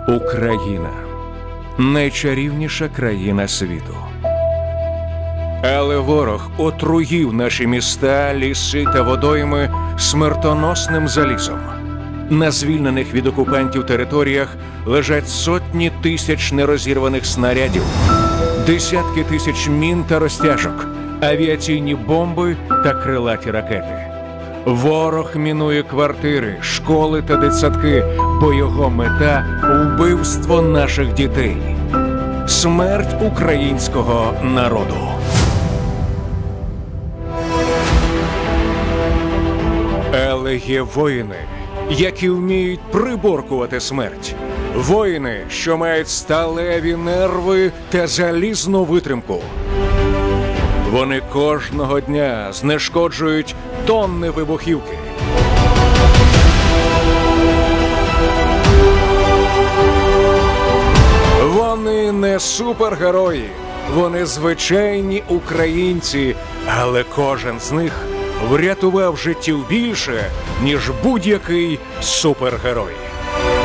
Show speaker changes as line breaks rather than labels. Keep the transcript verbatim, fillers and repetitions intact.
Україна – найчарівніша країна світу. Але ворог отруїв наші міста, ліси та водойми смертоносним залізом. На звільнених від окупантів територіях лежать сотні тисяч нерозірваних снарядів, десятки тисяч мін та розтяжок, авіаційні бомби та крилаті ракети. Ворог мінує квартири, школи та дитсадки, бо його мета – вбивство наших дітей. Смерть українського народу. Але є воїни, які вміють приборкувати смерть. Воїни, що мають сталеві нерви та залізну витримку. Вони кожного дня знешкоджують тонни вибухівки. Вони не супергерої, вони звичайні українці, але кожен з них врятував життів більше, ніж будь-який супергерой.